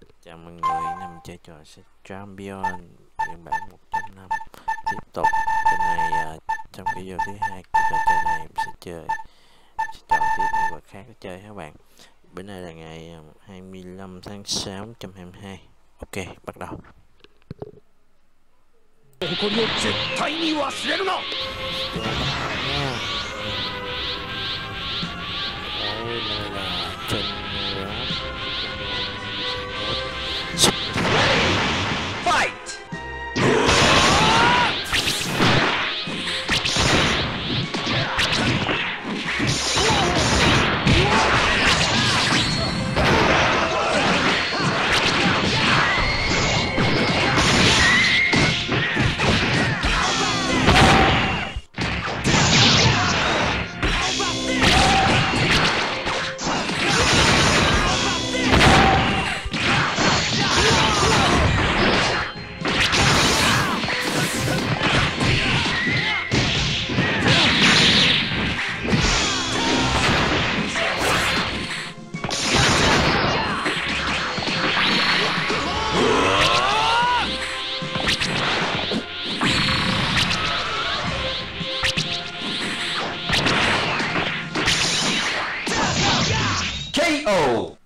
Chào mọi người, nằm chơi trò Champion phiên bản 1.5 tiếp tục. Cái này trong cái video thứ hai của trò chơi này mình sẽ chọn tiếp nhân vật khác để chơi các bạn. Bữa nay là ngày 25 tháng 6 2022. Ok, bắt đầu. KO!